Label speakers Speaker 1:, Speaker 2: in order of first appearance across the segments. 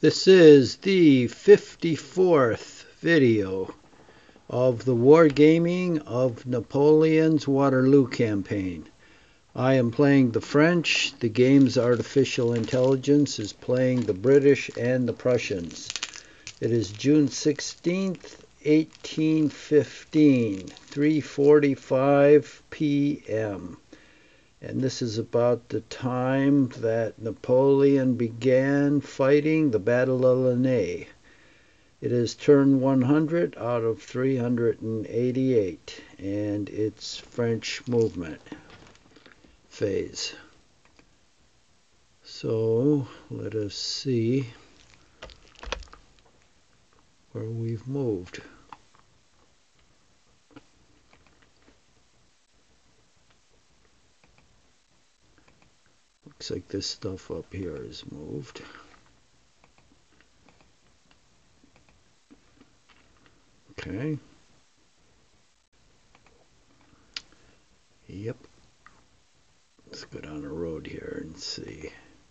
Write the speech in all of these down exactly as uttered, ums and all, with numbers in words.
Speaker 1: This is the fifty-fourth video of the wargaming of Napoleon's Waterloo campaign. I am playing the French. The game's artificial intelligence is playing the British and the Prussians. It is June sixteenth, eighteen fifteen, three forty-five p m And this is about the time that Napoleon began fighting the Battle of Lannes. It is turn one hundred out of three hundred eighty-eight, and it's French movement phase. So let us see where we've moved. Looks like this stuff up here is moved. Okay. Yep. Let's go down the road here and see.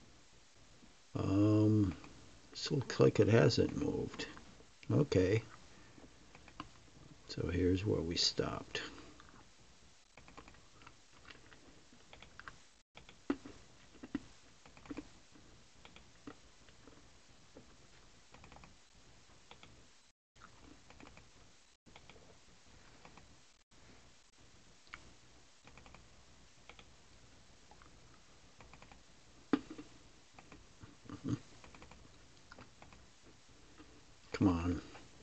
Speaker 1: Um, this looks like it hasn't moved. Okay. So here's where we stopped. Come on.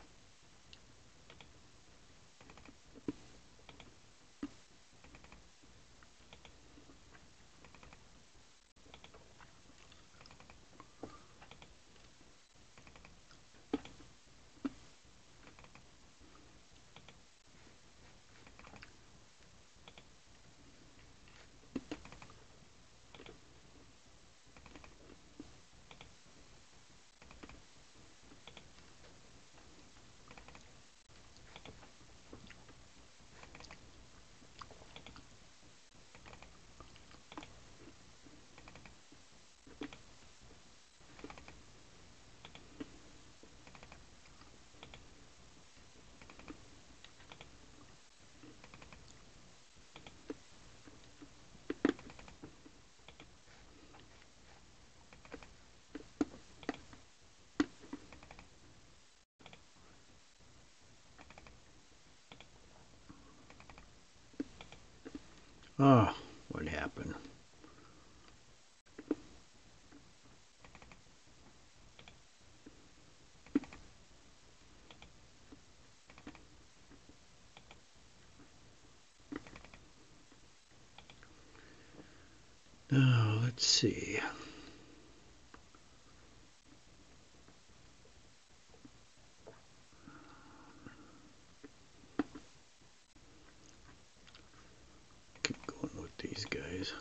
Speaker 1: Oh, what happened? Now, let's see. Keep going with these guys.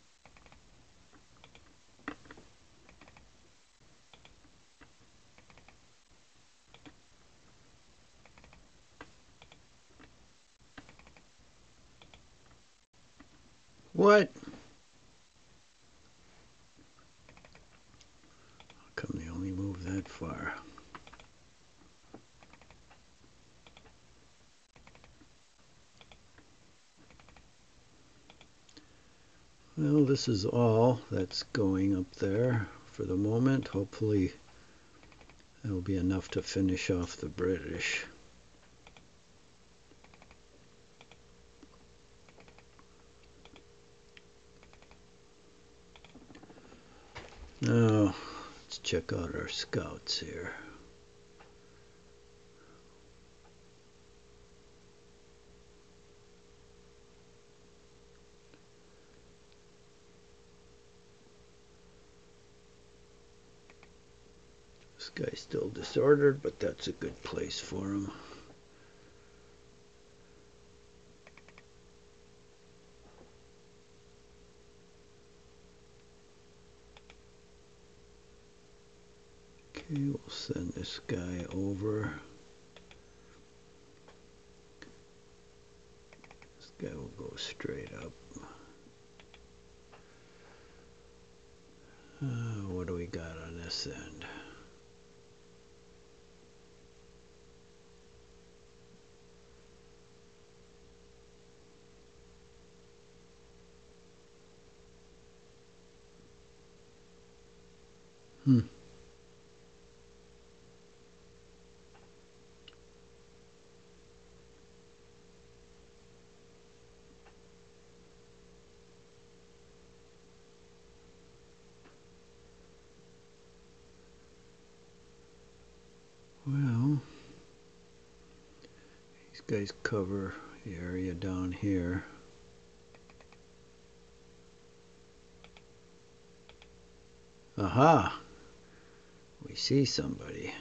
Speaker 1: What? How come they only move that far? Well, this is all that's going up there for the moment. Hopefully that'll be enough to finish off the British. Now, let's check out our scouts here. This guy's still disordered, but that's a good place for him. Okay, we'll send this guy over. This guy will go straight up. Uh, what do we got on this end? Hmm. Well, these guys cover the area down here. Aha! We see somebody.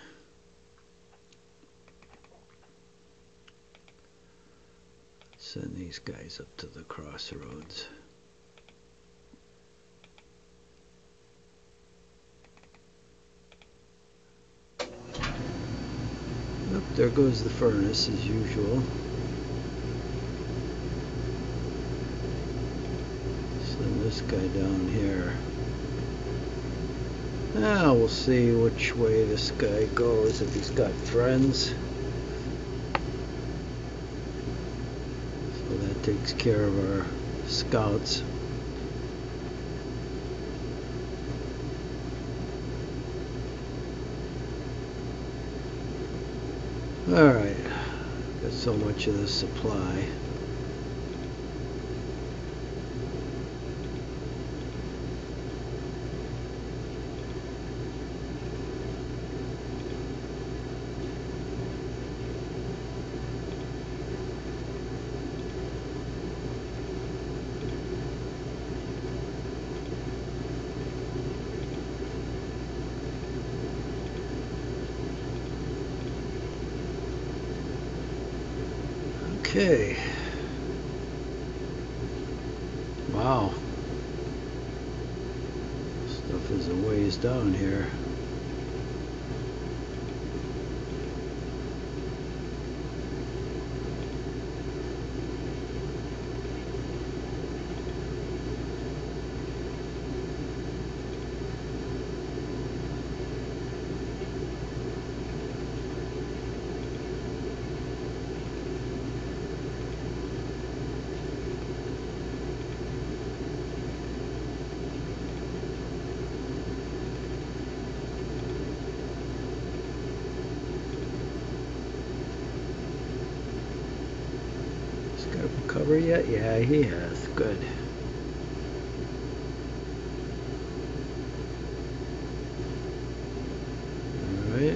Speaker 1: Send these guys up to the crossroads. Yep, there goes the furnace as usual. Send this guy down here. Now we'll see which way this guy goes, if he's got friends. So that takes care of our scouts. Alright, got so much of the supply. Okay. Wow. Stuff is a ways down here. Cover yet? Yeah, he has. Good. Alright.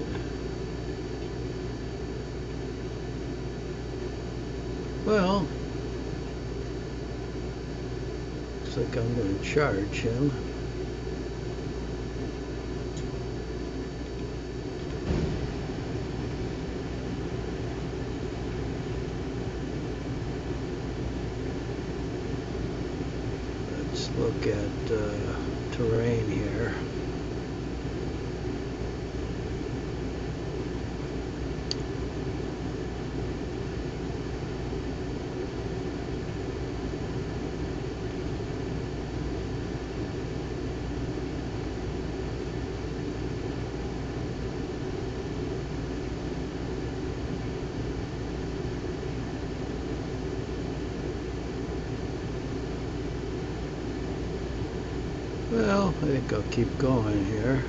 Speaker 1: Well, looks like I'm going to charge him. Look at uh, terrain here. Well, I think I'll keep going here.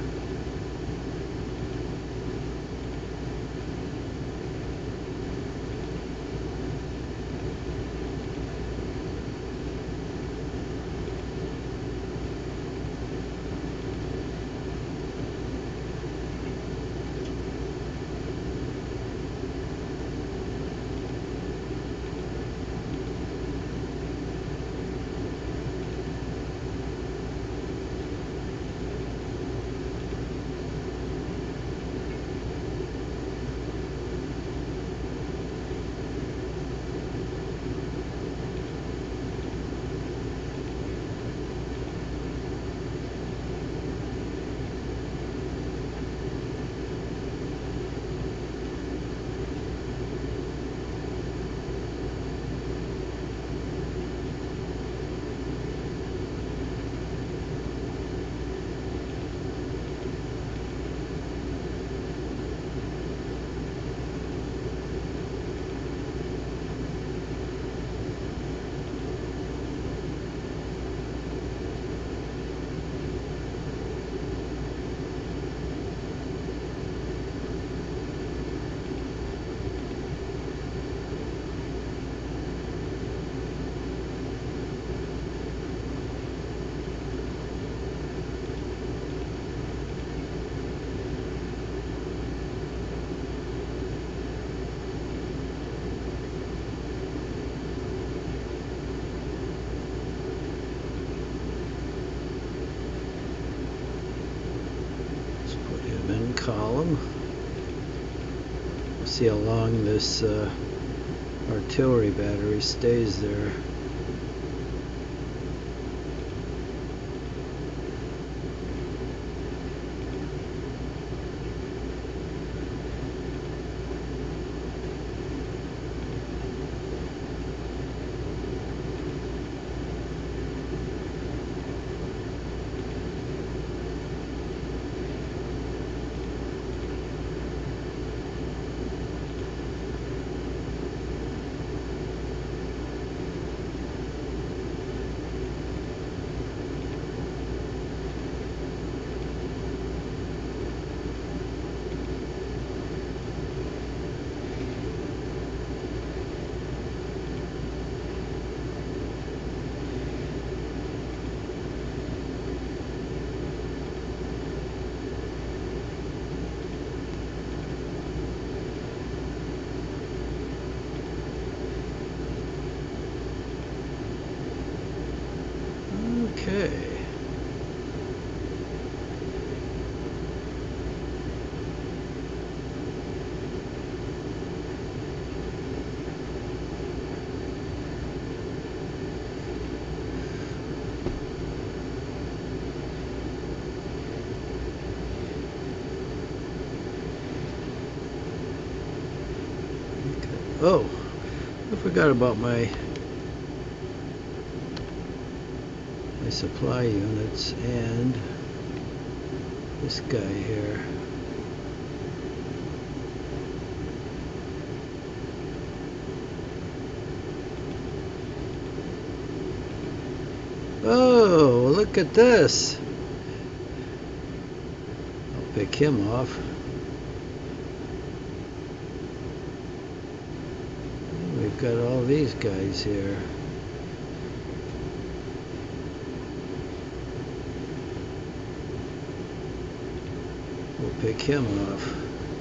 Speaker 1: them. We'll see how long this uh, artillery battery stays there. Okay. Oh, I forgot about my my supply units and this guy here. Oh, look at this. I'll pick him off. We've got all these guys here. We'll pick him off.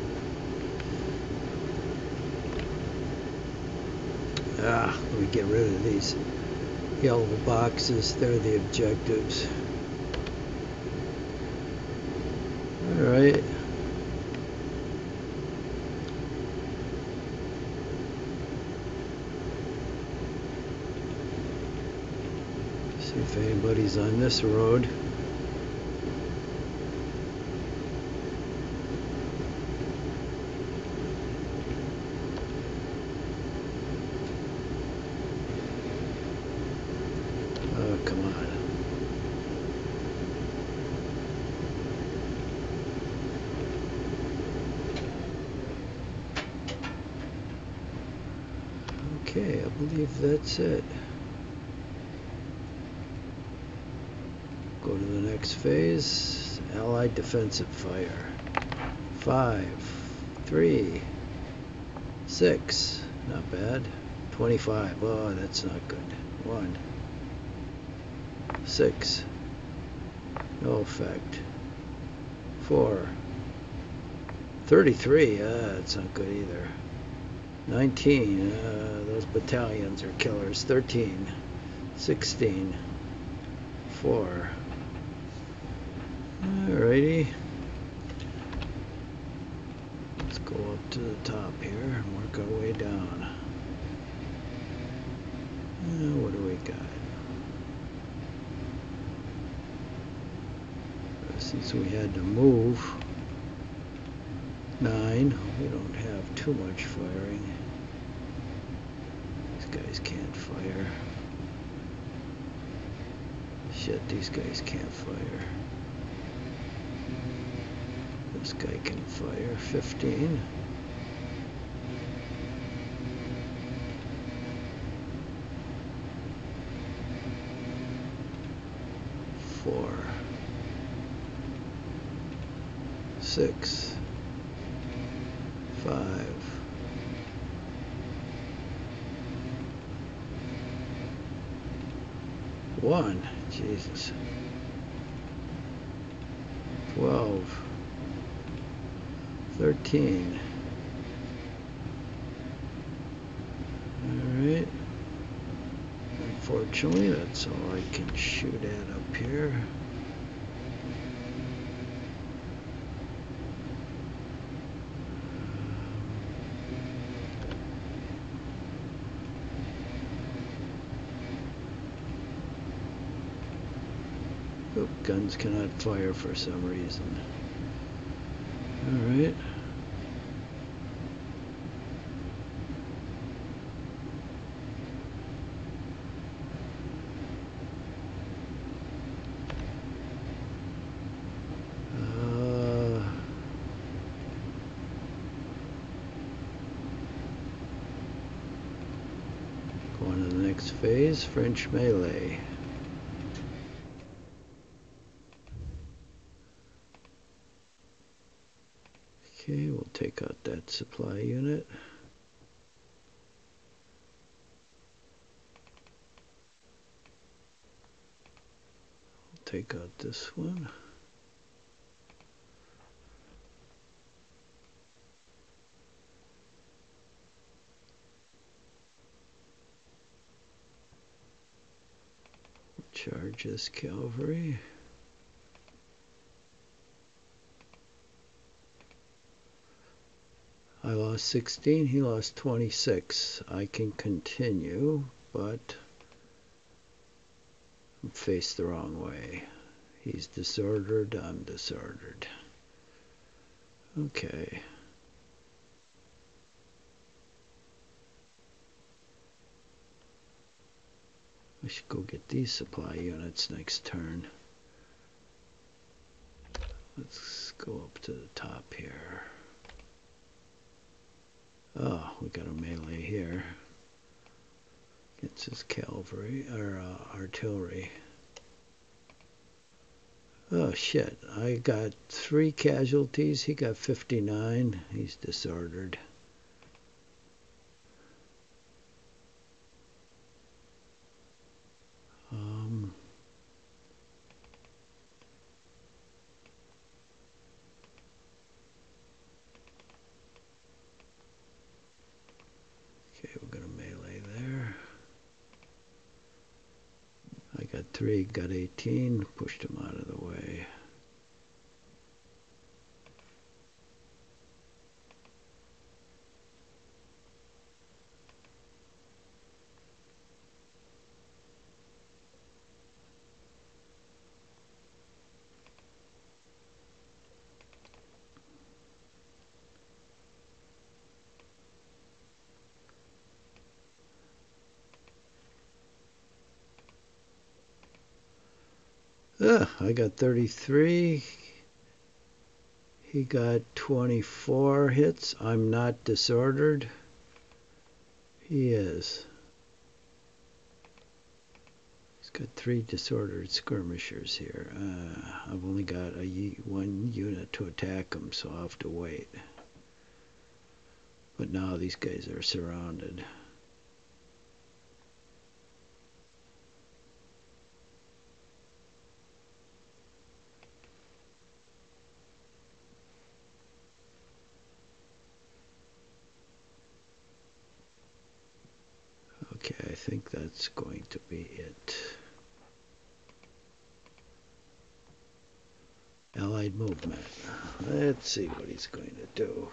Speaker 1: Ah, let me get rid of these yellow boxes. They're the objectives. All right. See if anybody's on this road. Oh, come on. Okay, I believe that's it. Go to the next phase. Allied defensive fire. Five, three, six. Not bad. Twenty-five. Oh, that's not good. One. Six. No effect. Four. Thirty-three. Ah, that's not good either. Nineteen. Uh, those battalions are killers. Thirteen. Sixteen. Four. Alrighty. Let's go up to the top here and work our way down. Uh, what do we got? Since we had to move, nine, we don't have too much firing. These guys can't fire. Shit, these guys can't fire. This guy can fire. fifteen. Four. Six. Five. One. Jesus. Twelve. Thirteen. Alright. Unfortunately, that's all I can shoot at up here. Oh, guns cannot fire for some reason. Alright. Uh, going to the next phase, French melee. Okay, we'll take out that supply unit. We'll take out this one. Charge this cavalry. I lost sixteen, he lost twenty-six. I can continue, but I'm faced the wrong way. He's disordered, I'm disordered. Okay. I should go get these supply units next turn. Let's go up to the top here. Oh, we got a melee here. Gets his cavalry, or uh, artillery. Oh shit, I got three casualties, he got fifty-nine, he's disordered. Um, okay, we're gonna melee there. I got three, got eighteen, pushed him out of the way. Ugh, I got thirty-three. He got twenty-four hits. I'm not disordered. He is. He's got three disordered skirmishers here. Uh, I've only got a one unit to attack him, so I'll have to wait. But now these guys are surrounded. Okay, I think that's going to be it. Allied movement. Let's see what he's going to do.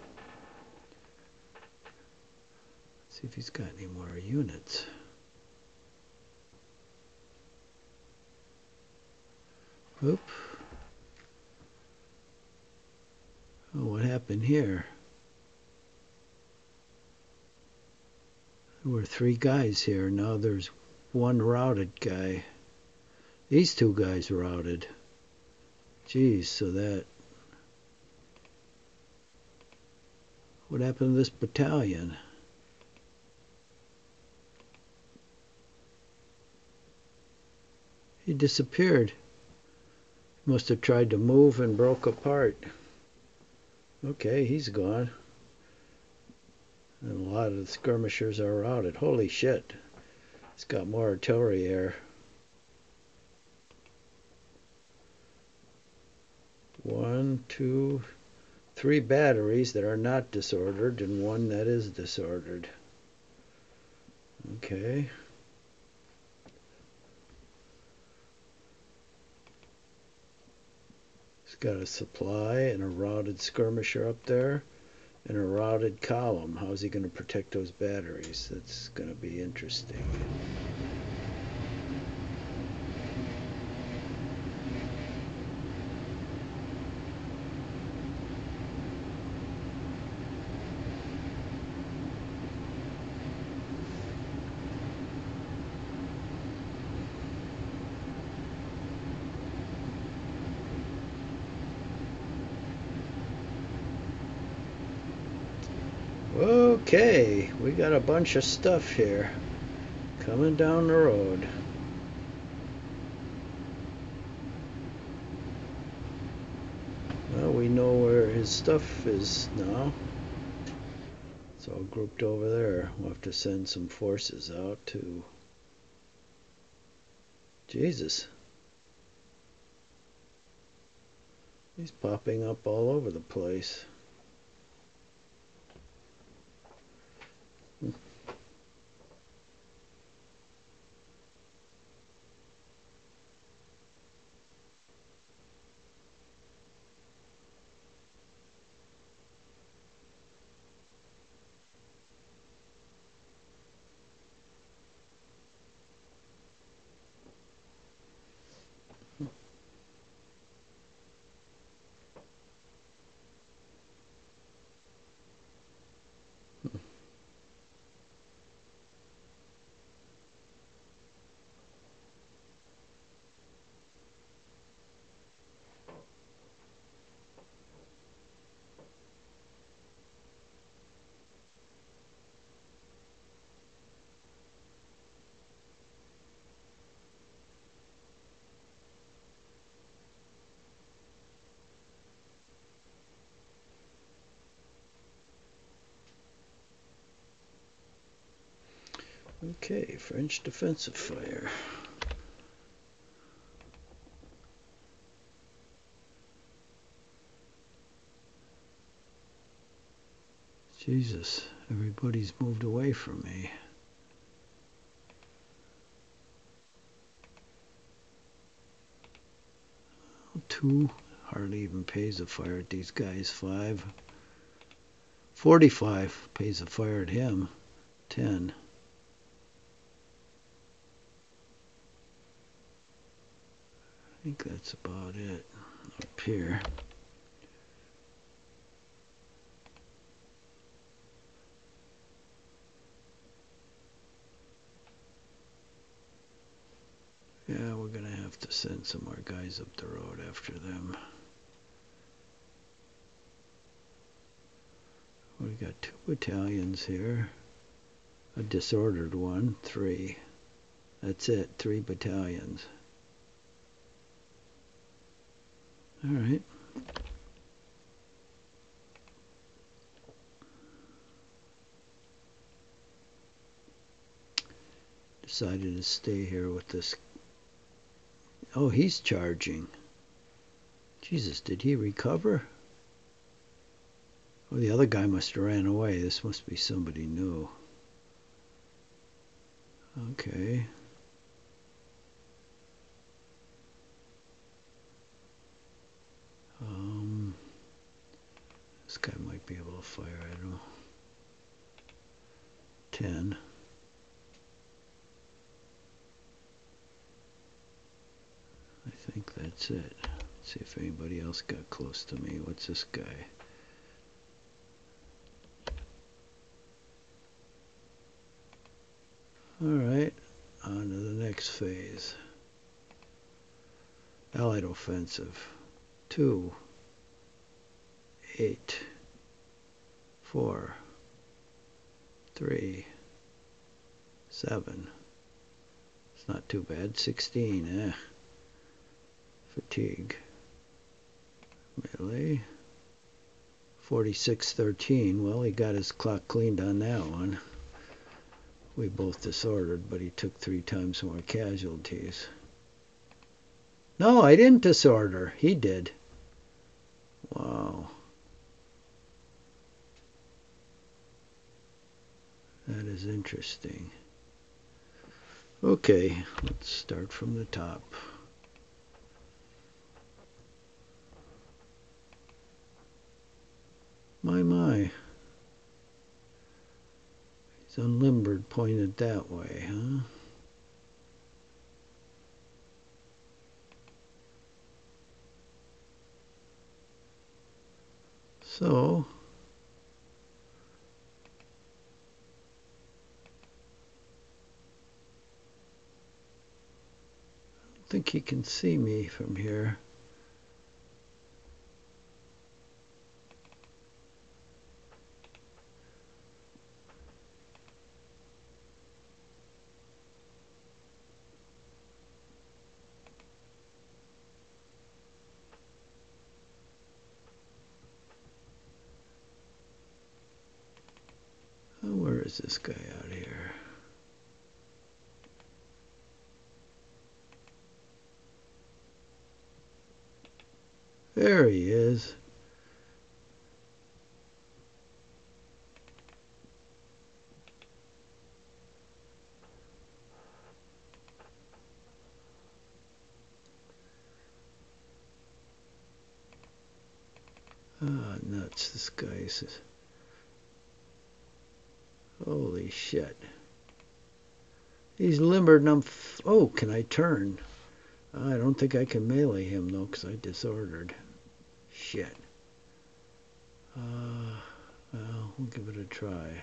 Speaker 1: See if he's got any more units. Oop. Oh, what happened here? There were three guys here. Now there's one routed guy. These two guys routed. Geez, so that... What happened to this battalion? He disappeared. Must have tried to move and broke apart. Okay, he's gone. And a lot of the skirmishers are routed. Holy shit. It's got more artillery here. One, two, three batteries that are not disordered and one that is disordered. Okay. It's got a supply and a routed skirmisher up there and a routed column. How's he going to protect those batteries? That's going to be interesting. Okay, we got a bunch of stuff here coming down the road. Well, we know where his stuff is now. It's all grouped over there. We'll have to send some forces out to... Jesus. He's popping up all over the place. Okay, French defensive fire. Jesus, everybody's moved away from me. Two, hardly even pays a fire at these guys. Five. Forty-five pays a fire at him. Ten. I think that's about it up here. Yeah, we're gonna have to send some more guys up the road after them. We got two battalions here. A disordered one, three. That's it, three battalions. All right. Decided to stay here with this. Oh, he's charging. Jesus, did he recover? Oh, the other guy must have ran away. This must be somebody new. Okay. Um, this guy might be able to fire, I don't know. Ten. I think that's it. Let's see if anybody else got close to me. What's this guy? Alright, on to the next phase. Allied offensive. Two. Eight. Four. Three. Seven. It's not too bad. Sixteen, eh? Fatigue. Melee. forty-six thirteen. Well, he got his clock cleaned on that one. We both disordered, but he took three times more casualties. No, I didn't disorder. He did. Wow. That is interesting. Okay, let's start from the top. My, my. He's unlimbered, pointed that way, huh? So, I don't think he can see me from here. this guy out here? There he is. Ah, nuts, this guy's... Holy shit. He's limbered and I'm... F oh, can I turn? I don't think I can melee him, though, because I disordered. Shit. Uh, well, we'll give it a try.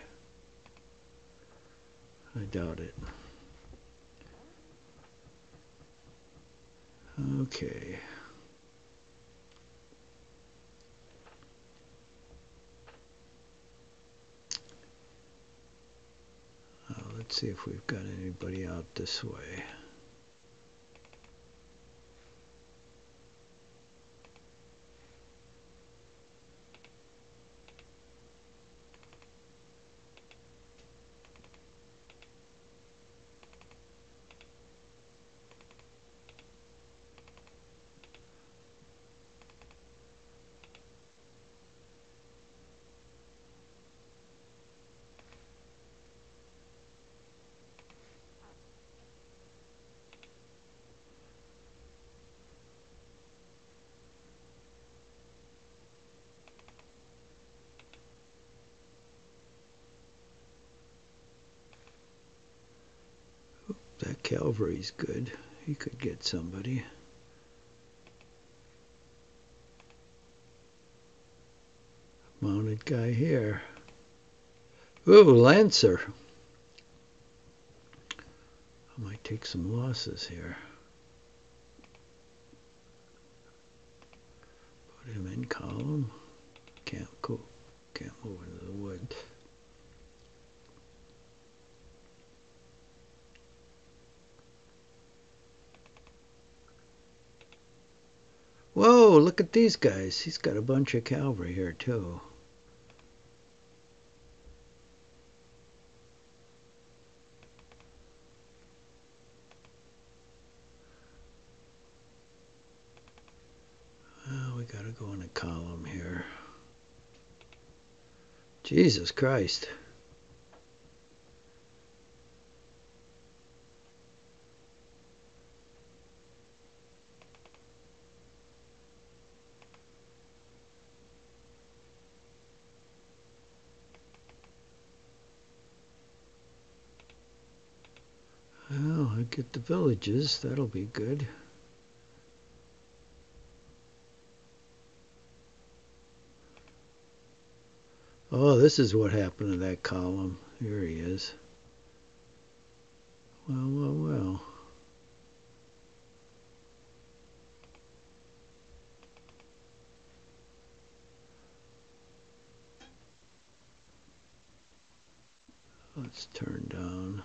Speaker 1: I doubt it. Okay. Uh, let's see if we've got anybody out this way. That cavalry's good. He could get somebody. Mounted guy here. Ooh, Lancer. I might take some losses here. Put him in column. Can't go. Can't move into the wood. Whoa, look at these guys. He's got a bunch of cavalry here, too. Well, we got to go in a column here. Jesus Christ. Well, I get the villages. That'll be good. Oh, this is what happened to that column. Here he is. Well, well, well. Let's turn down.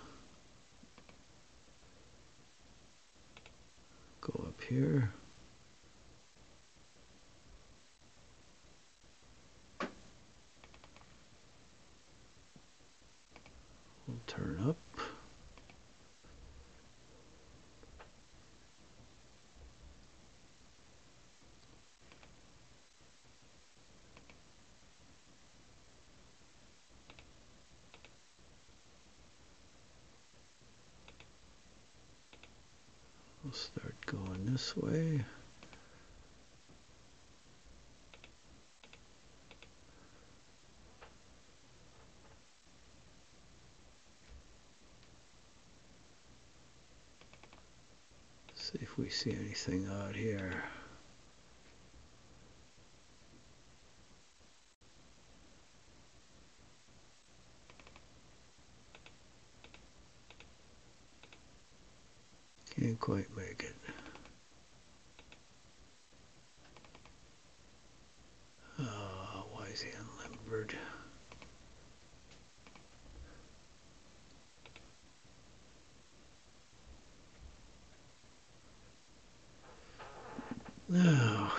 Speaker 1: Go up here. We'll turn up. We'll start going this way. See if we see anything out here. Can't quite make it. Oh, why is he unlimbered? Now,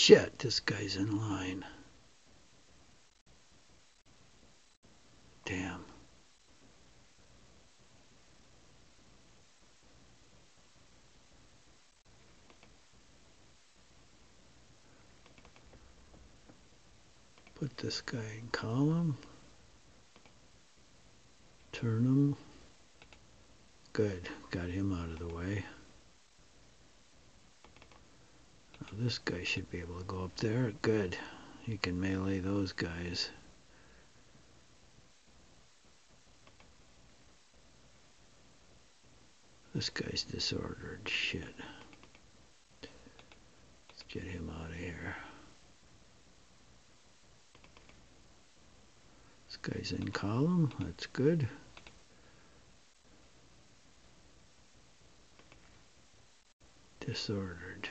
Speaker 1: Shit, this guy's in line. Damn. Put this guy in column. Turn him. Good. Got him out of the way. Now this guy should be able to go up there. Good. He can melee those guys. This guy's disordered. Shit. Let's get him out of here. This guy's in column. That's good. Disordered.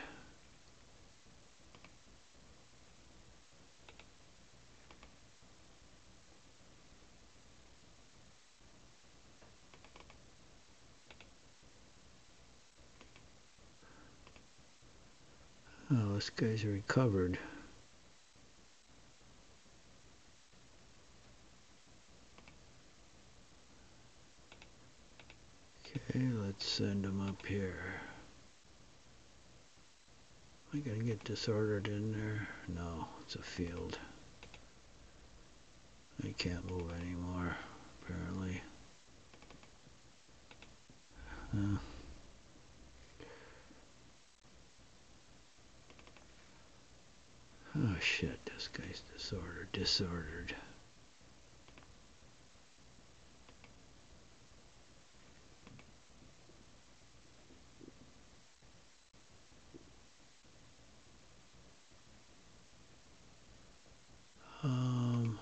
Speaker 1: Oh, this guy's recovered. Okay, let's send him up here. Am I gonna get disordered in there? No, it's a field. I can't move anymore, apparently. Uh, oh shit, this guy's disordered, disordered. Um,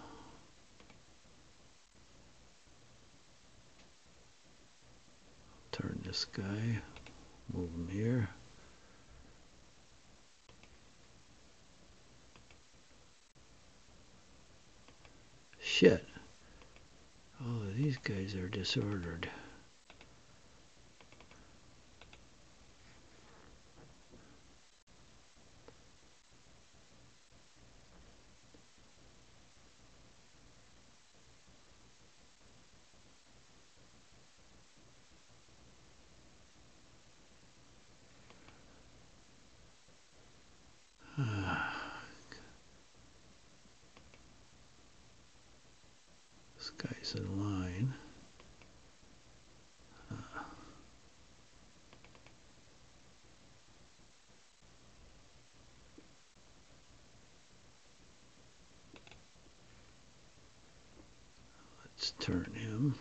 Speaker 1: turn this guy, move him here. Shit. All of these guys are disordered. This guy's in line. Uh, let's turn him.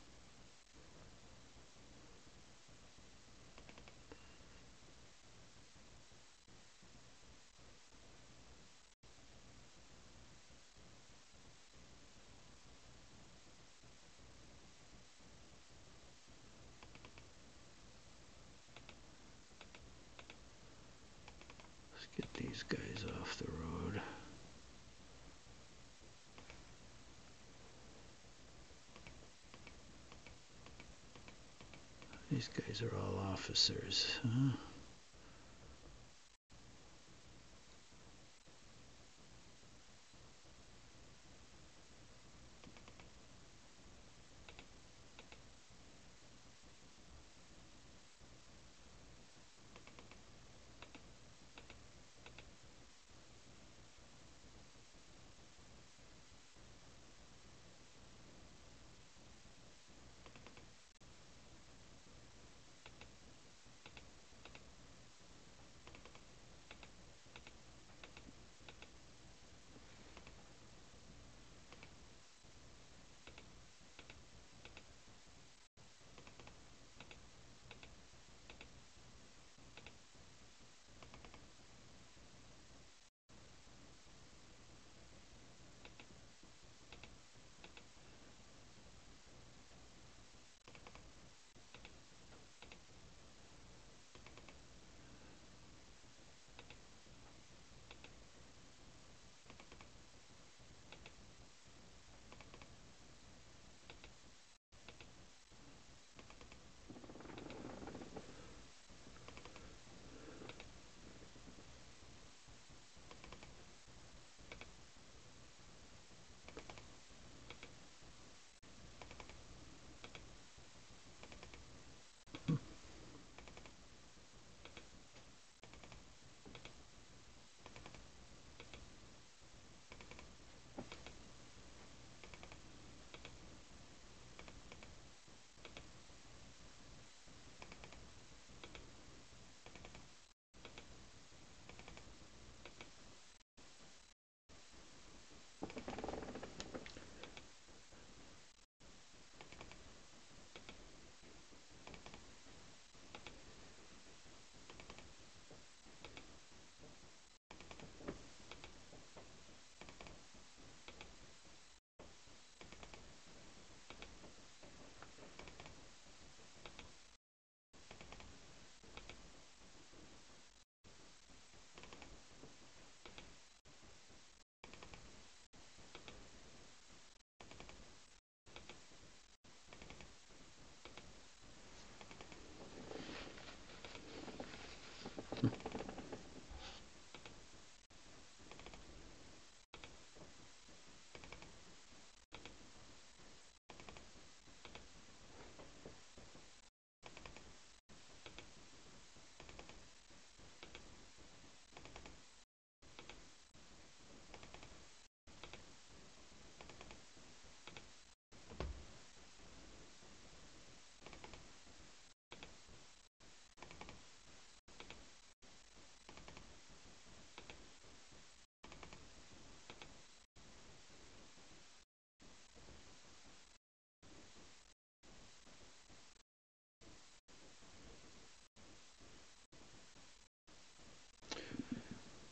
Speaker 1: Let's get these guys off the road. These guys are all officers, huh?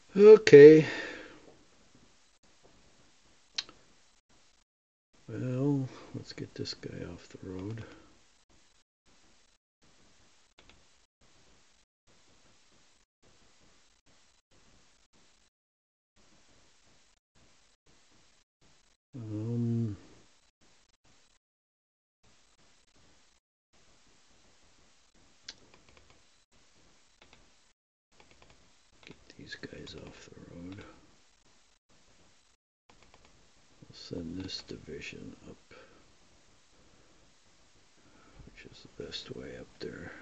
Speaker 1: Okay. Well, let's get this guy off the road. Um, get these guys off the road. I'll send this division up, which is the best way up there.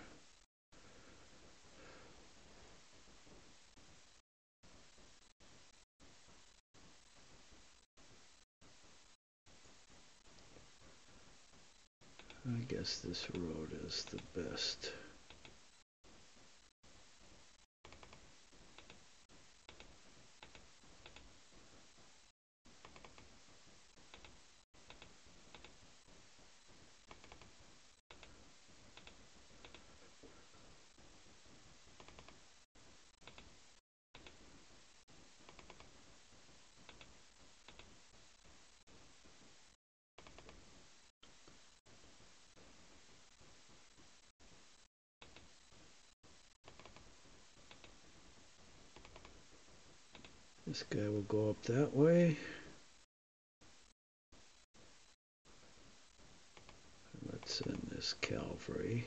Speaker 1: I guess this road is the best. This guy will go up that way. Let's send this cavalry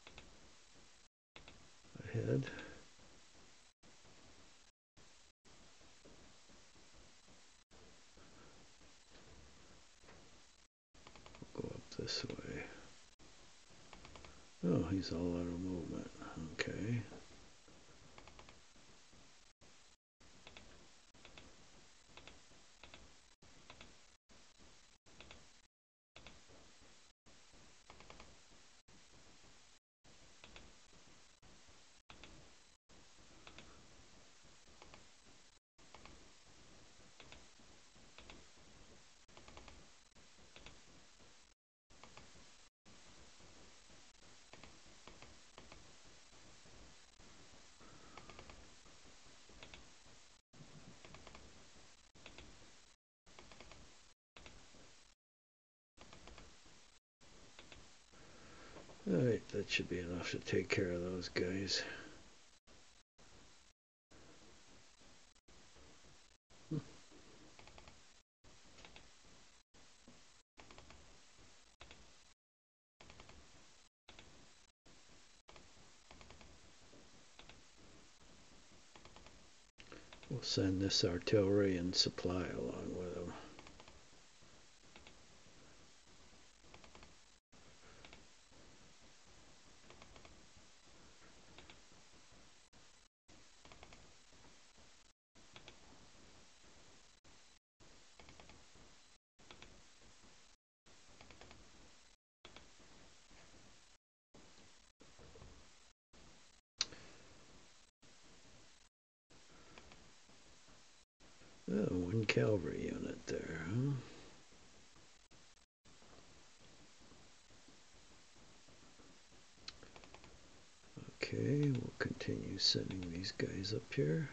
Speaker 1: ahead. We'll go up this way. Oh, he's all out of movement. Okay. Alright, that should be enough to take care of those guys. We'll send this artillery and supply along with them. Oh, one cavalry unit there, huh? Okay, we'll continue sending these guys up here.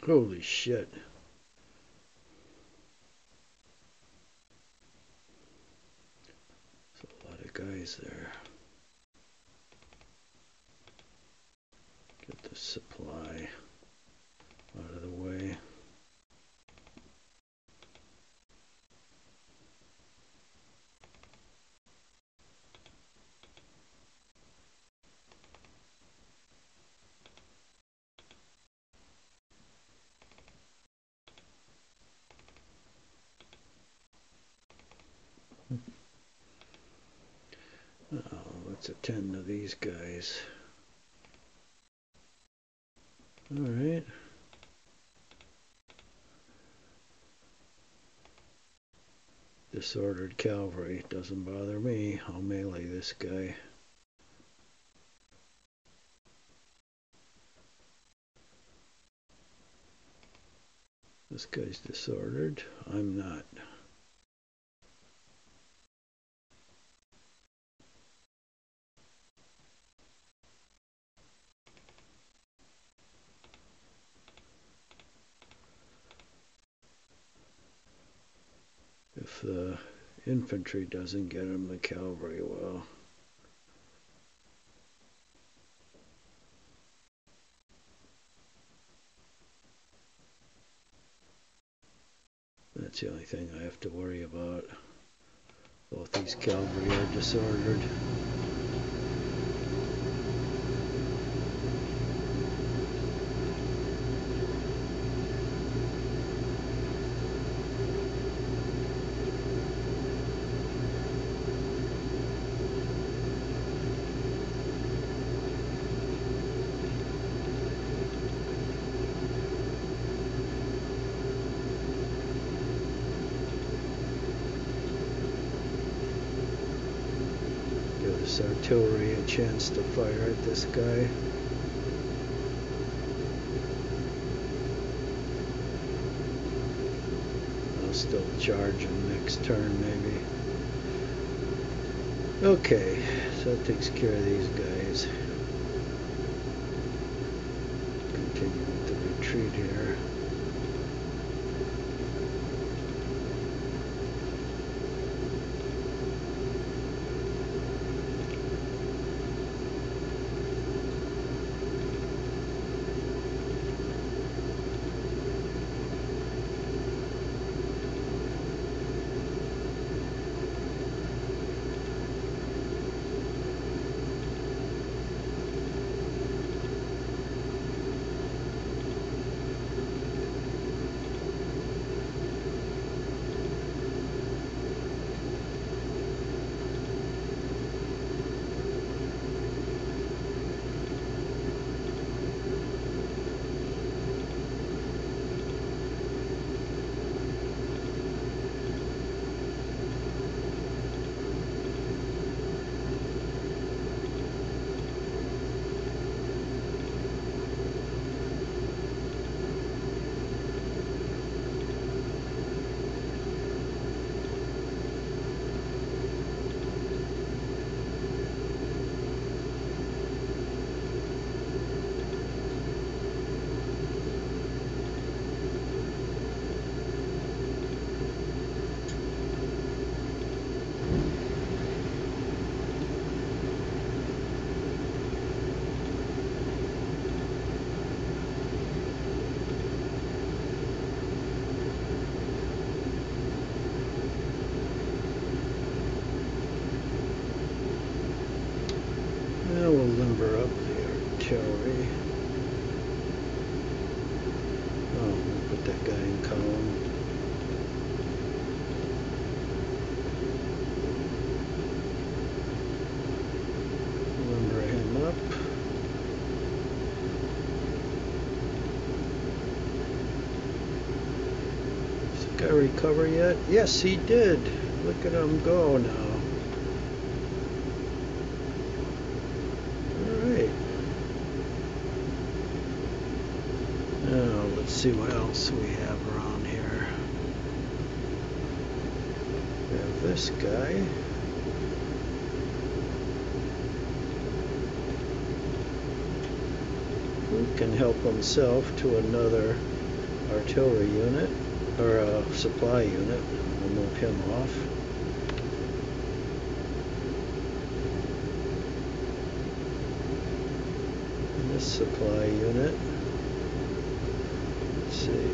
Speaker 1: Holy shit. There's a lot of guys there. Get the supply out of the way. Oh, let's attend to these guys. All right. Disordered cavalry doesn't bother me. I'll melee this guy. This guy's disordered. I'm not. If the infantry doesn't get him, the cavalry will. That's the only thing I have to worry about. Both these cavalry are disordered. This artillery a chance to fire at this guy. I'll still charge him next turn maybe. Okay, so that takes care of these guys. Continue with the retreat here. Now we'll limber up the artillery. Oh, we'll put that guy in column. Limber him up. Does the guy recover yet? Yes, he did. Look at him go now. Now let's see what else we have around here. We have this guy. Who can help himself to another artillery unit, or a supply unit. We'll move him off. And this supply unit, let's see.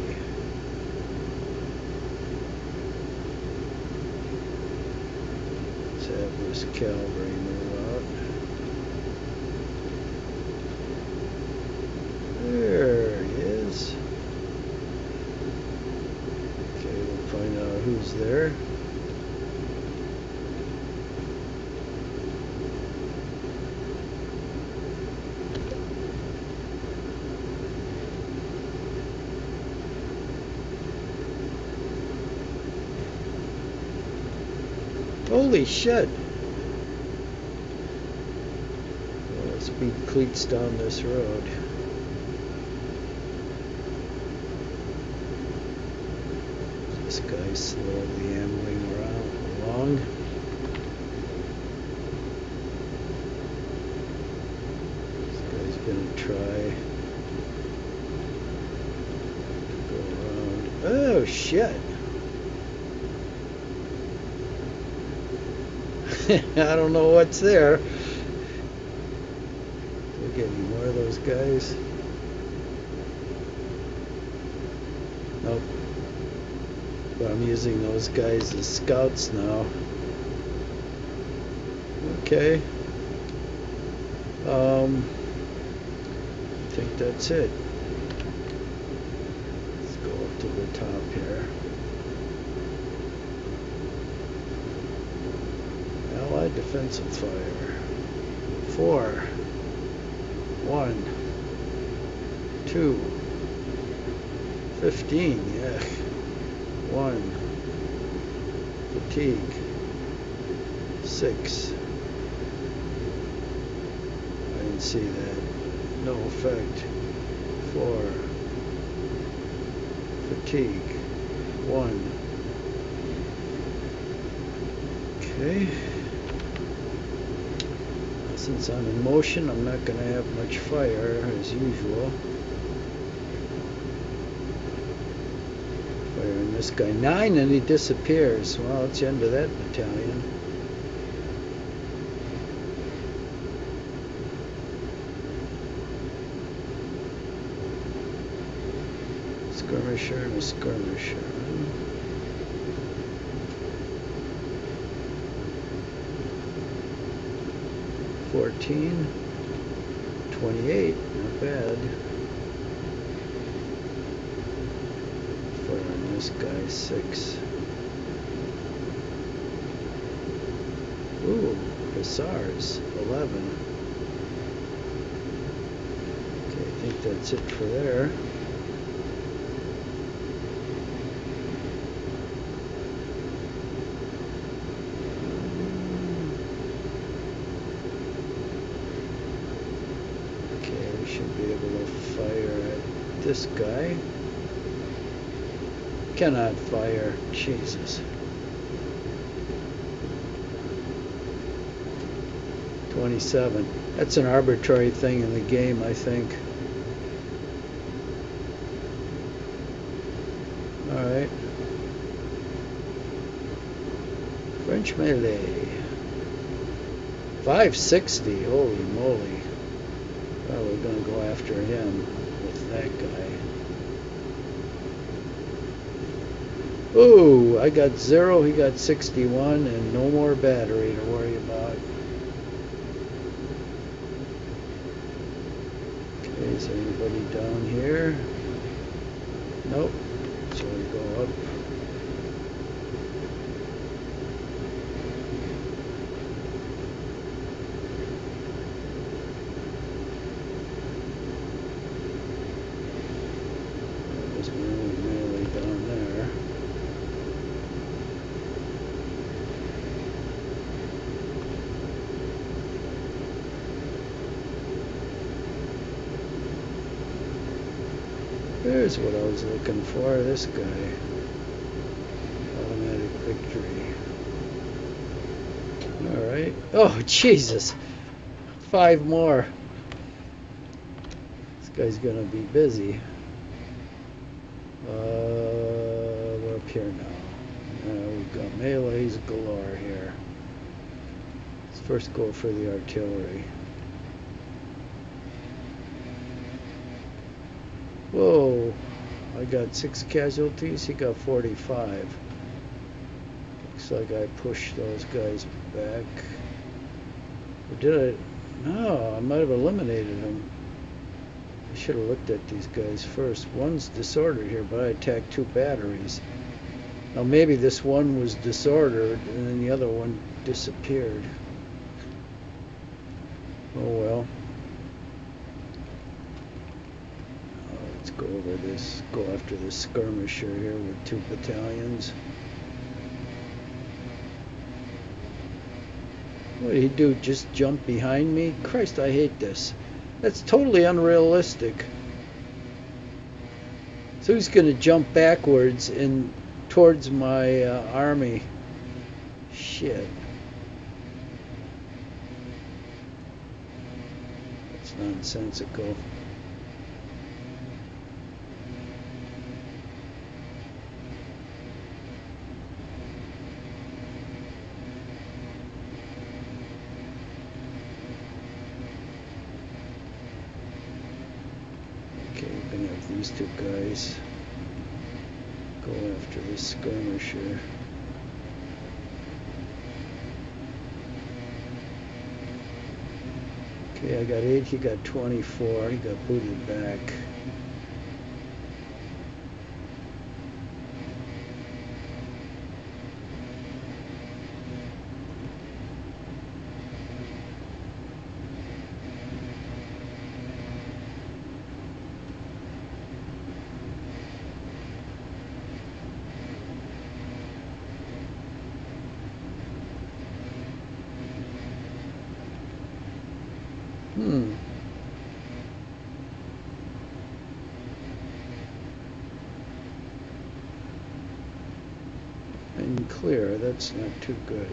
Speaker 1: Let's have this cavalry move out. There he is. Okay, we'll find out who's there. Holy shit! Well, let's beat cleats down this road. This guy's slowly ambling around along. This guy's gonna try to go around. Oh shit! I don't know what's there. We'll get any more of those guys. Nope. But I'm using those guys as scouts now. Okay. Um, I think that's it. Let's go up to the top here. Allied defensive fire. Four. One. Two. Fifteen. Yeah. One. Fatigue. Six. I didn't see that. No effect. Four. Fatigue. One. Okay. Since I'm in motion, I'm not going to have much fire as usual. Firing this guy. Nine and he disappears. Well, it's the end of that battalion. Skirmisher and a skirmisher. fourteen, twenty-eight, not bad. Firing this guy, six. Ooh, hussars, eleven. Okay, I think that's it for there. Should be able to fire at this guy. Cannot fire. Jesus. twenty-seven. That's an arbitrary thing in the game, I think. Alright. French melee. five sixty. Holy moly. Well, we're going to go after him with that guy. Ooh, I got zero, he got sixty-one, and no more battery to worry about. Okay, is there anybody down here? Nope. So we go up. There's what I was looking for, this guy. Automatic victory. Alright. Oh, Jesus! Five more. This guy's gonna be busy. Uh, we're up here now. Uh, we've got melees galore here. Let's first go for the artillery. Whoa! I got six casualties. He got forty-five. Looks like I pushed those guys back. Or did I? No, I might have eliminated them. I should have looked at these guys first. One's disordered here, but I attacked two batteries. Now maybe this one was disordered and then the other one disappeared. Oh well. Now let's go over this, go after this skirmisher here with two battalions. What did he do? Just jump behind me? Christ, I hate this. That's totally unrealistic. So he's going to jump backwards and towards my uh, army. Shit. That's nonsensical. Okay, we're going to have these two guys go after this skirmisher. Okay, I got eight, he got twenty-four, he got booted back. Hmm. And clear, that's not too good.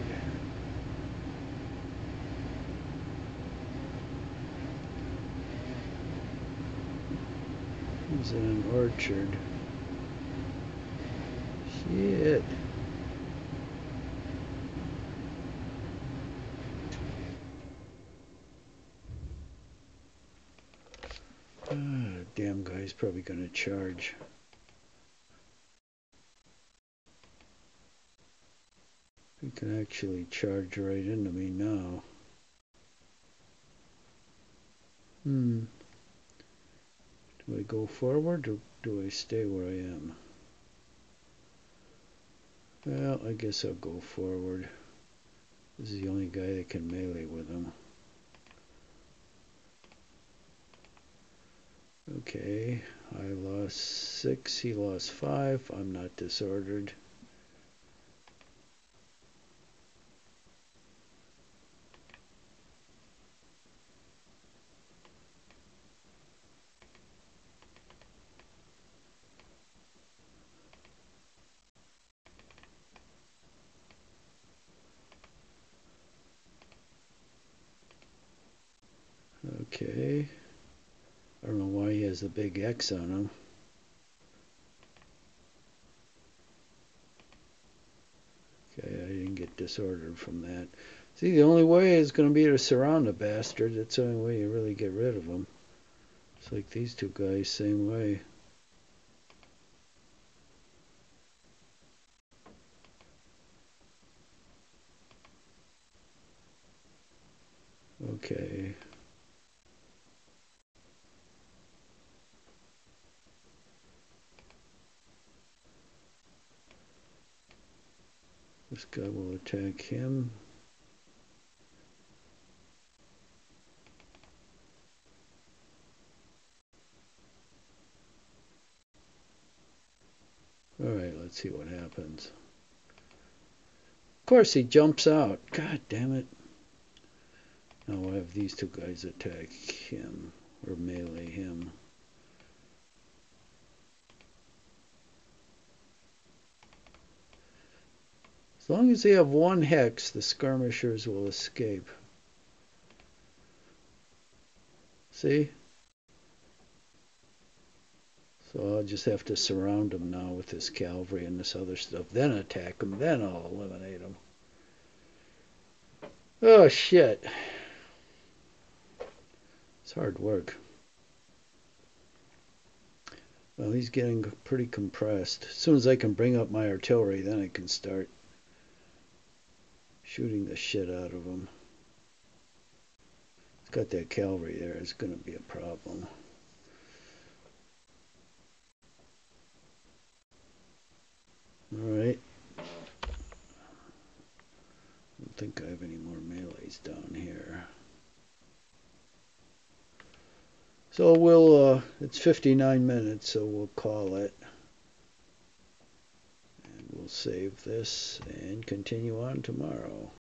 Speaker 1: He's in an orchard. Shit. Ah, damn guy's probably gonna charge. He can actually charge right into me now. Hmm. Do I go forward or do I stay where I am? Well, I guess I'll go forward. This is the only guy that can melee with him. Okay, I lost six, he lost five. I'm not disordered. Okay. I don't know why he has a big X on him. Okay, I didn't get disordered from that. See, the only way is going to be to surround a bastard. That's the only way you really get rid of him. It's like these two guys, same way. Okay. This guy will attack him. Alright, let's see what happens. Of course he jumps out. God damn it. Now we'll have these two guys attack him, or melee him. As long as they have one hex, the skirmishers will escape. See? So I'll just have to surround them now with this cavalry and this other stuff. Then attack them. Then I'll eliminate them. Oh, shit. It's hard work. Well, he's getting pretty compressed. As soon as I can bring up my artillery, then I can start shooting the shit out of him. He's got that cavalry there. It's going to be a problem. Alright. I don't think I have any more melees down here. So we'll, uh, it's fifty-nine minutes, so we'll call it. And we'll save this and continue on tomorrow.